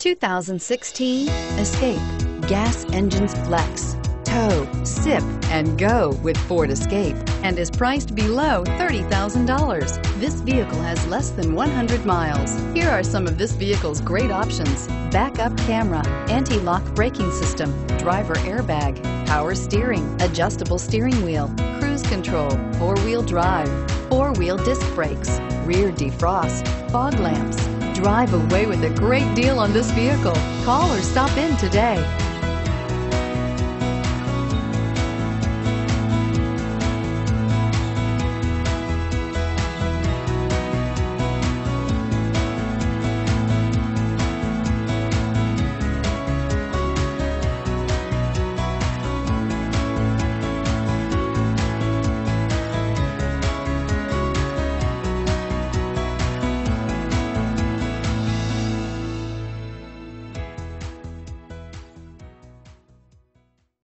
2016 Escape. Gas engines flex, tow, sip, and go with Ford Escape, and is priced below $30,000. This vehicle has less than 100 miles. Here are some of this vehicle's great options: backup camera, anti-lock braking system, driver airbag, power steering, adjustable steering wheel, cruise control, four-wheel drive, four-wheel disc brakes, rear defrost, fog lamps. Drive away with a great deal on this vehicle. Call or stop in today.